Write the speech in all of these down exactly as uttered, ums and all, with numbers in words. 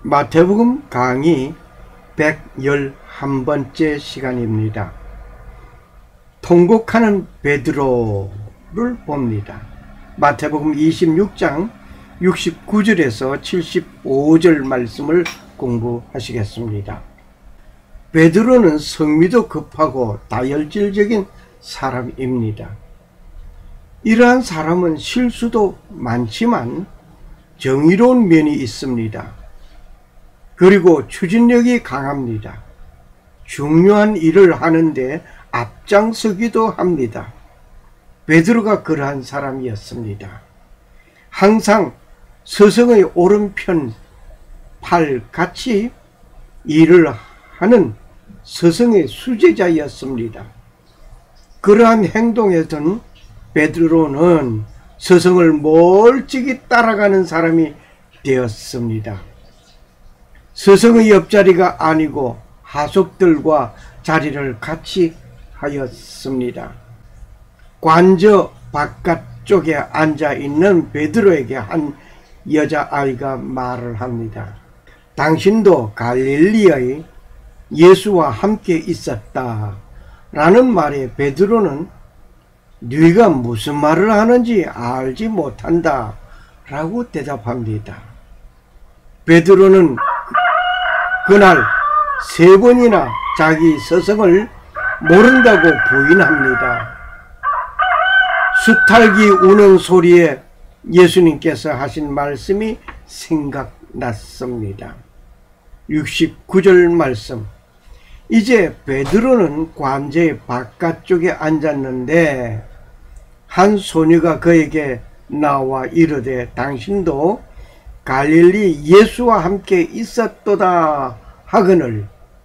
마태복음 강의 백십일 번째 시간입니다. 통곡하는 베드로를 봅니다. 마태복음 이십육 장 육십구 절에서 칠십오 절 말씀을 공부하시겠습니다. 베드로는 성미도 급하고 다혈질적인 사람입니다. 이러한 사람은 실수도 많지만 정의로운 면이 있습니다. 그리고 추진력이 강합니다. 중요한 일을 하는데 앞장서기도 합니다. 베드로가 그러한 사람이었습니다. 항상 스승의 오른편 팔같이 일을 하는 스승의 수제자였습니다. 그러한 행동에서는 베드로는 스승을 멀찍이 따라가는 사람이 되었습니다. 스승의 옆자리가 아니고 하숙들과 자리를 같이 하였습니다. 관저 바깥쪽에 앉아있는 베드로에게 한 여자아이가 말을 합니다. 당신도 갈릴리의 예수와 함께 있었다 라는 말에 베드로는 네가 무슨 말을 하는지 알지 못한다 라고 대답합니다. 베드로는 그날 세 번이나 자기 스승을 모른다고 부인합니다. 수탉이 우는 소리에 예수님께서 하신 말씀이 생각났습니다. 육십구 절 말씀. 이제 베드로는 관제의 바깥쪽에 앉았는데 한 소녀가 그에게 나와 이르되 당신도 갈릴리 예수와 함께 있었도다 하거늘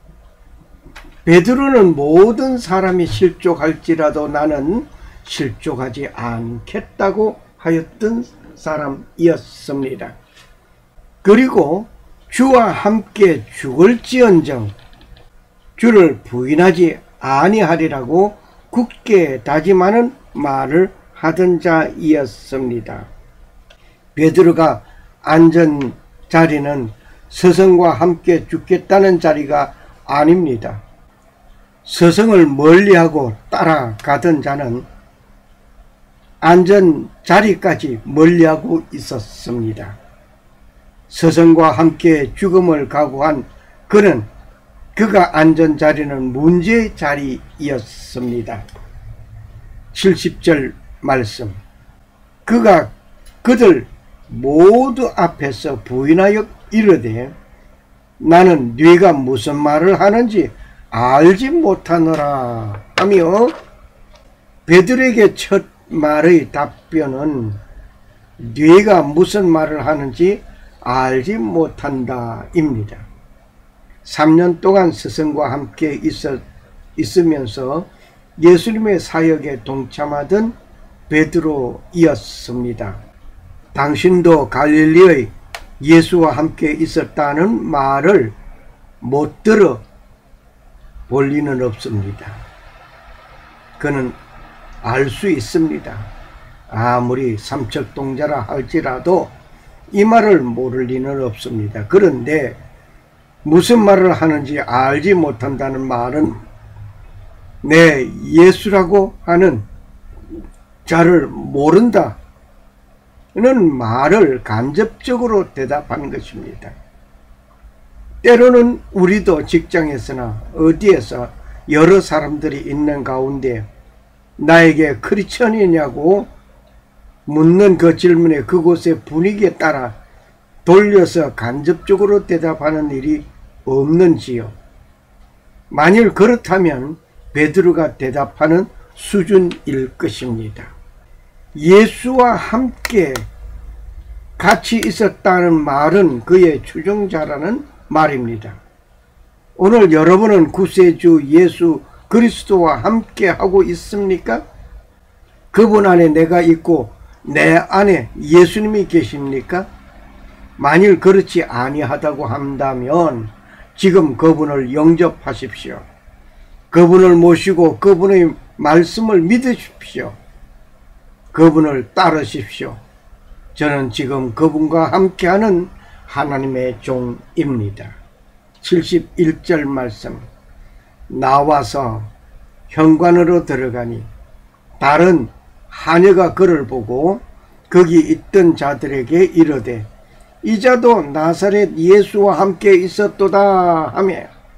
베드로는 모든 사람이 실족할지라도 나는 실족하지 않겠다고 하였던 사람이었습니다. 그리고 주와 함께 죽을지언정 주를 부인하지 아니하리라고 굳게 다짐하는 말을 하던 자이었습니다. 베드로가 앉은 자리는 스승과 함께 죽겠다는 자리가 아닙니다. 스승을 멀리하고 따라가던 자는 앉은 자리까지 멀리하고 있었습니다. 스승과 함께 죽음을 각오한 그는 그가 앉은 자리는 문제의 자리였습니다. 칠십 절 말씀. 그가 그들 모두 앞에서 부인하여 이르되 나는 네가 무슨 말을 하는지 알지 못하노라 하며 베드로에게 첫 말의 답변은 네가 무슨 말을 하는지 알지 못한다 입니다. 삼 년 동안 스승과 함께 있어, 있으면서 예수님의 사역에 동참하던 베드로이었습니다. 당신도 갈릴리의 예수와 함께 있었다는 말을 못 들어 볼 리는 없습니다. 그는 알 수 있습니다. 아무리 삼척동자라 할지라도 이 말을 모를 리는 없습니다. 그런데 무슨 말을 하는지 알지 못한다는 말은 내 예수라고 하는 자를 모른다 는 말을 간접적으로 대답하는 것입니다. 때로는 우리도 직장에서나 어디에서 여러 사람들이 있는 가운데 나에게 크리스천이냐고 묻는 그 질문에 그곳의 분위기에 따라 돌려서 간접적으로 대답하는 일이 없는지요? 만일 그렇다면 베드로가 대답하는 수준일 것입니다. 예수와 함께 같이 있었다는 말은 그의 추종자라는 말입니다. 오늘 여러분은 구세주 예수 그리스도와 함께 하고 있습니까? 그분 안에 내가 있고 내 안에 예수님이 계십니까? 만일 그렇지 아니하다고 한다면 지금 그분을 영접하십시오. 그분을 모시고 그분의 말씀을 믿으십시오. 그분을 따르십시오. 저는 지금 그분과 함께하는 하나님의 종입니다. 칠십일 절 말씀. 나와서 현관으로 들어가니 다른 하녀가 그를 보고 거기 있던 자들에게 이르되 이자도 나사렛 예수와 함께 있었도다 하며,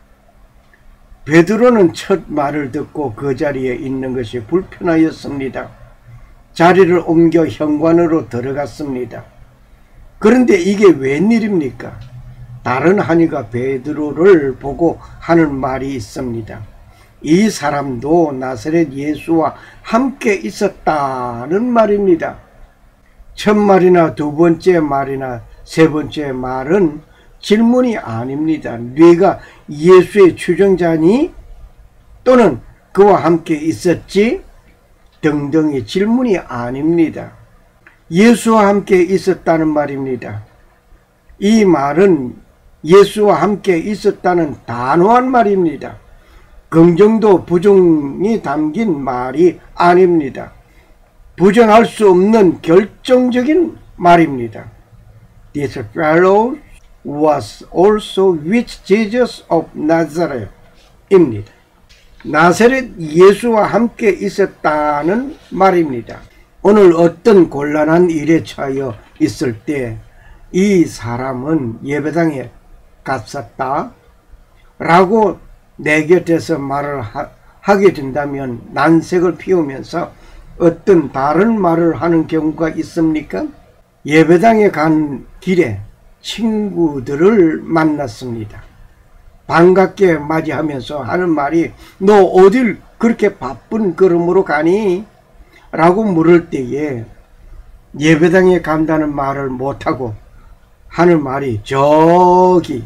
베드로는 첫 말을 듣고 그 자리에 있는 것이 불편하였습니다. 자리를 옮겨 현관으로 들어갔습니다. 그런데 이게 웬일입니까? 다른 하니가 베드로를 보고 하는 말이 있습니다. 이 사람도 나사렛 예수와 함께 있었다는 말입니다. 첫 말이나 두 번째 말이나 세 번째 말은 질문이 아닙니다. 네가 예수의 추종자니? 또는 그와 함께 있었지? 등등의 질문이 아닙니다. 예수와 함께 있었다는 말입니다. 이 말은 예수와 함께 있었다는 단호한 말입니다. 긍정도 부정이 담긴 말이 아닙니다. 부정할 수 없는 결정적인 말입니다. This fellow was also with Jesus of Nazareth 입니다. 나사렛 예수와 함께 있었다는 말입니다. 오늘 어떤 곤란한 일에 처하여 있을 때 이 사람은 예배당에 갔었다 라고 내 곁에서 말을 하, 하게 된다면 난색을 피우면서 어떤 다른 말을 하는 경우가 있습니까? 예배당에 간 길에 친구들을 만났습니다. 반갑게 맞이하면서 하는 말이 너 어딜 그렇게 바쁜 걸음으로 가니? 라고 물을 때에 예배당에 간다는 말을 못하고 하는 말이 저기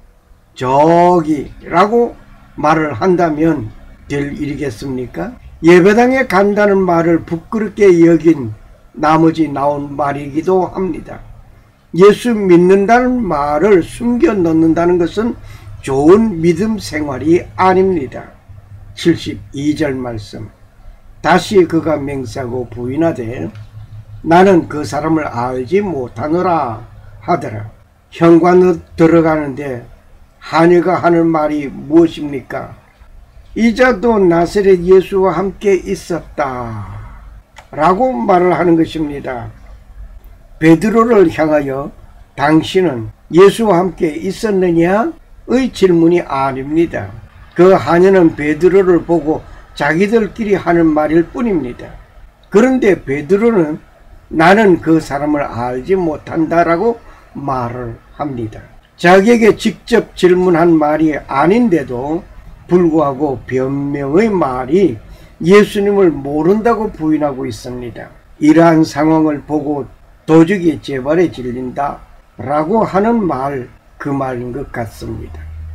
저기 라고 말을 한다면 될 일이겠습니까? 예배당에 간다는 말을 부끄럽게 여긴 나머지 나온 말이기도 합니다. 예수 믿는다는 말을 숨겨 넣는다는 것은 좋은 믿음 생활이 아닙니다. 칠십이 절 말씀. 다시 그가 맹세하고 부인하되 나는 그 사람을 알지 못하노라 하더라. 현관으로 들어가는데 하녀가 하는 말이 무엇입니까? 이자도 나사렛 예수와 함께 있었다 라고 말을 하는 것입니다. 베드로를 향하여 당신은 예수와 함께 있었느냐? 의 질문이 아닙니다. 그 하녀는 베드로를 보고 자기들끼리 하는 말일 뿐입니다. 그런데 베드로는 나는 그 사람을 알지 못한다라고 말을 합니다. 자기에게 직접 질문한 말이 아닌데도 불구하고 변명의 말이 예수님을 모른다고 부인하고 있습니다. 이러한 상황을 보고 도적이 제 발에 질린다 라고 하는 말, 그 말인 것 같습니다.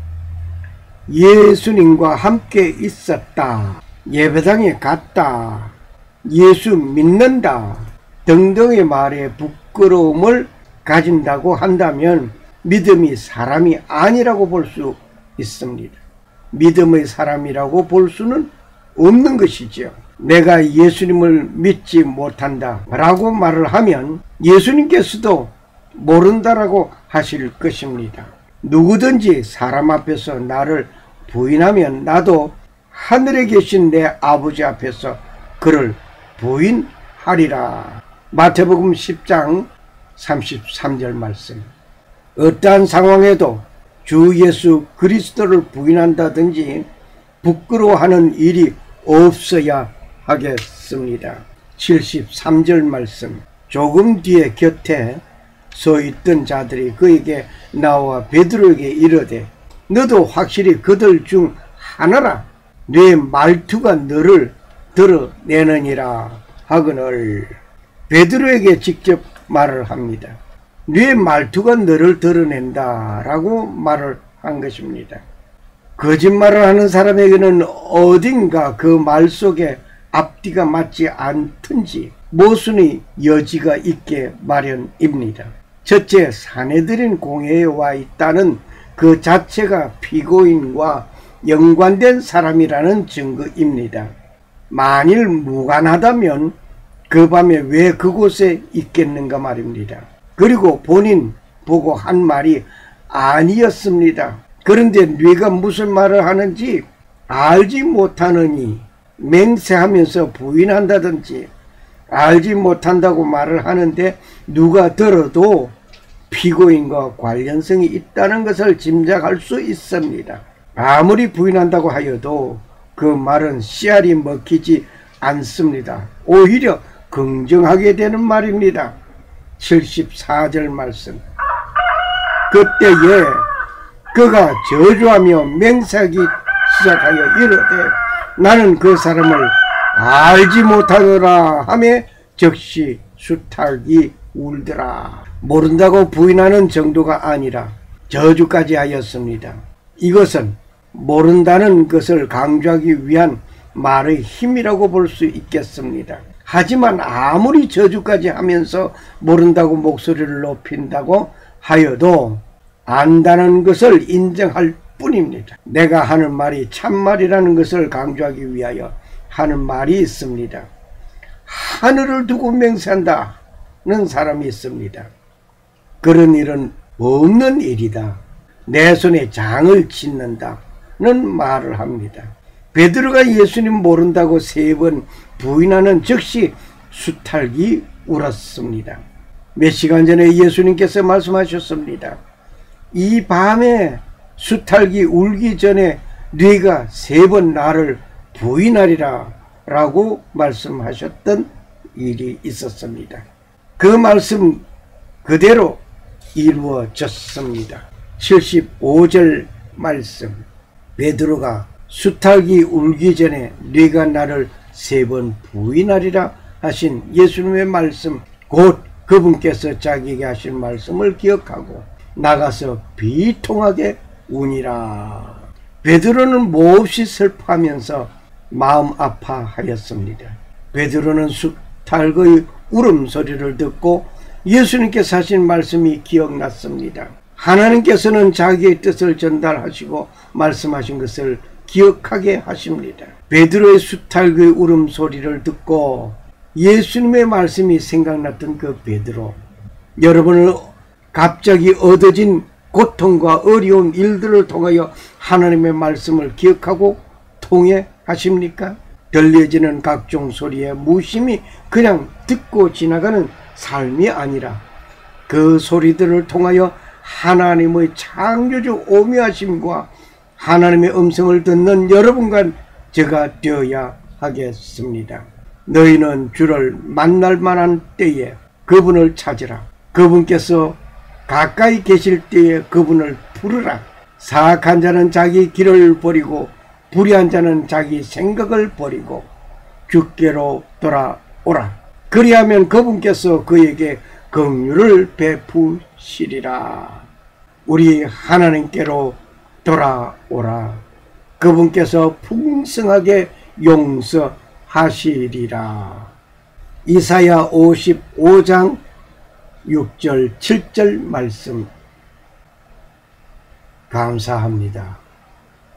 예수님과 함께 있었다, 예배당에 갔다, 예수 믿는다 등등의 말에 부끄러움을 가진다고 한다면 믿음이 사람이 아니라고 볼 수 있습니다. 믿음의 사람이라고 볼 수는 없는 것이죠. 내가 예수님을 믿지 못한다 라고 말을 하면 예수님께서도 모른다라고 하실 것입니다. 누구든지 사람 앞에서 나를 부인하면 나도 하늘에 계신 내 아버지 앞에서 그를 부인하리라. 마태복음 십 장 삼십삼 절 말씀. 어떠한 상황에도 주 예수 그리스도를 부인한다든지 부끄러워하는 일이 없어야 하겠습니다. 칠십삼 절 말씀. 조금 뒤에 곁에 서 있던 자들이 그에게 나와 베드로에게 이르되 너도 확실히 그들 중 하나라. 네 말투가 너를 드러내느니라 하거늘. 베드로에게 직접 말을 합니다. 네 말투가 너를 드러낸다 라고 말을 한 것입니다. 거짓말을 하는 사람에게는 어딘가 그 말 속에 앞뒤가 맞지 않든지 모순의 여지가 있게 마련입니다. 첫째, 사내들인 공회에 와 있다는 그 자체가 피고인과 연관된 사람이라는 증거입니다. 만일 무관하다면 그 밤에 왜 그곳에 있겠는가 말입니다. 그리고 본인 보고 한 말이 아니었습니다. 그런데 네가 무슨 말을 하는지 알지 못하느니 맹세하면서 부인한다든지 알지 못한다고 말을 하는데 누가 들어도 피고인과 관련성이 있다는 것을 짐작할 수 있습니다. 아무리 부인한다고 하여도 그 말은 씨알이 먹히지 않습니다. 오히려 긍정하게 되는 말입니다. 칠십사 절 말씀. 그때에 그가 저주하며 맹세하기 시작하여 이르되 나는 그 사람을 알지 못하더라 하며 즉시 수탉이 울더라. 모른다고 부인하는 정도가 아니라 저주까지 하였습니다. 이것은 모른다는 것을 강조하기 위한 말의 힘이라고 볼 수 있겠습니다. 하지만 아무리 저주까지 하면서 모른다고 목소리를 높인다고 하여도 안다는 것을 인정할 뿐입니다. 내가 하는 말이 참말이라는 것을 강조하기 위하여 하는 말이 있습니다. 하늘을 두고 맹세한다는 사람이 있습니다. 그런 일은 없는 일이다. 내 손에 장을 짓는다는 말을 합니다. 베드로가 예수님 모른다고 세 번 부인하는 즉시 수탉이 울었습니다. 몇 시간 전에 예수님께서 말씀하셨습니다. 이 밤에 수탉이 울기 전에 네가 세 번 나를 부인하리라 라고 말씀하셨던 일이 있었습니다. 그 말씀 그대로 이루어졌습니다. 칠십오 절 말씀. 베드로가 수탉이 울기 전에 네가 나를 세 번 부인하리라 하신 예수님의 말씀, 곧 그분께서 자기에게 하신 말씀을 기억하고 나가서 비통하게 우니라. 베드로는 몹시 슬퍼하면서 마음 아파하였습니다. 베드로는 수탉의 울음소리를 듣고 예수님께서 하신 말씀이 기억났습니다. 하나님께서는 자기의 뜻을 전달하시고 말씀하신 것을 기억하게 하십니다. 베드로의 수탉의 울음소리를 듣고 예수님의 말씀이 생각났던 그 베드로, 여러분은 갑자기 얻어진 고통과 어려운 일들을 통하여 하나님의 말씀을 기억하고 통회하십니까? 들려지는 각종 소리에 무심히 그냥 듣고 지나가는 삶이 아니라 그 소리들을 통하여 하나님의 창조주 오묘하심과 하나님의 음성을 듣는 여러분과 제가 되어야 하겠습니다. 너희는 주를 만날 만한 때에 그분을 찾으라. 그분께서 가까이 계실 때에 그분을 부르라. 사악한 자는 자기 길을 버리고 불의한 자는 자기 생각을 버리고 주께로 돌아오라. 그리하면 그분께서 그에게 긍휼을 베푸시리라. 우리 하나님께로 돌아오라. 그분께서 풍성하게 용서하시리라. 이사야 오십오 장 육 절 칠 절 말씀 감사합니다.